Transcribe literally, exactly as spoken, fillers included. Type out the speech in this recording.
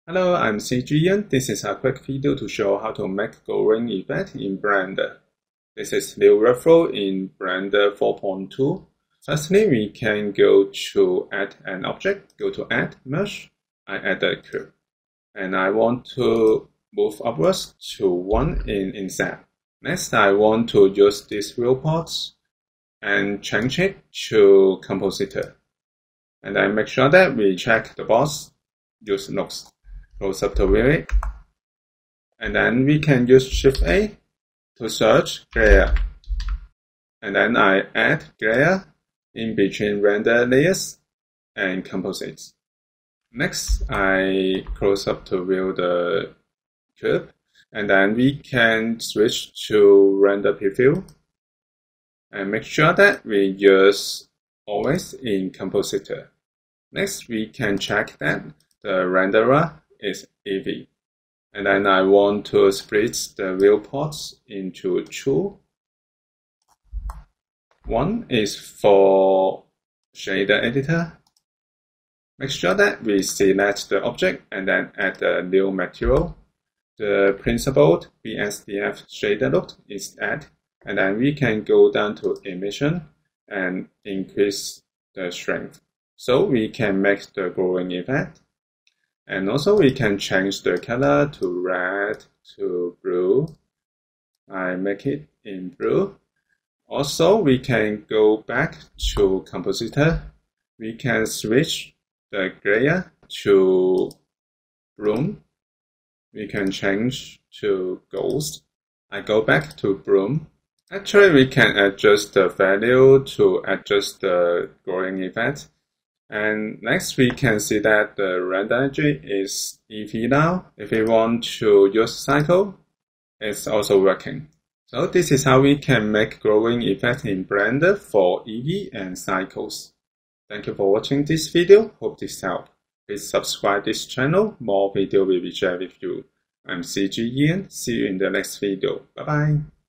Hello, I'm C G Ian. This is a quick video to show how to make glowing effect in Blender. This is new workflow in Blender four point two. Firstly, we can go to Add an Object, go to Add, Merge. I add a curve. And I want to move upwards to one in Inset. Next, I want to use this viewport and change it to Compositor. And then make sure that we check the box, use Looks. Close up to view it. And then we can use Shift A to search glare. And then I add glare in between render layers and composites. Next, I close up to view the curve. And then we can switch to render preview. And make sure that we use always in compositor. Next, we can check that the renderer is Eevee. And then I want to split the viewports into two. One is for shader editor. Make sure that we select the object and then add a new material. The principled B S D F shader look is added. And then we can go down to emission and increase the strength. So we can make the glowing effect. And also we can change the color to red to blue. I make it in blue. Also we can go back to compositor. We can switch the glare to bloom. We can change to ghost. I go back to bloom. Actually we can adjust the value to adjust the glowing effect. And next we can see that the render energy is Eevee now. If we want to use cycle, it's also working. So this is how we can make glowing effect in Blender for Eevee and cycles. Thank you for watching this video. Hope this helped. Please subscribe this channel. More video will be shared with you. I'm C G Ian. See you in the next video. Bye bye.